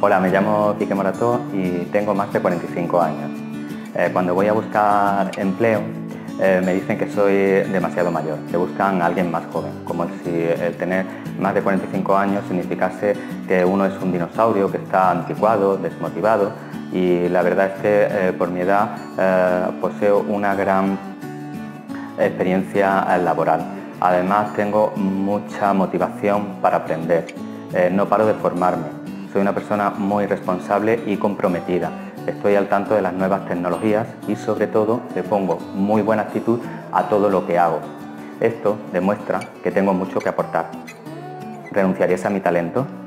Hola, me llamo Quique Morató y tengo más de 45 años. Cuando voy a buscar empleo, me dicen que soy demasiado mayor, que buscan a alguien más joven, como si el tener más de 45 años significase que uno es un dinosaurio, que está anticuado, desmotivado, y la verdad es que por mi edad poseo una gran experiencia laboral. Además, tengo mucha motivación para aprender. No paro de formarme. Soy una persona muy responsable y comprometida. Estoy al tanto de las nuevas tecnologías y sobre todo le pongo muy buena actitud a todo lo que hago. Esto demuestra que tengo mucho que aportar. ¿Renunciarías a mi talento?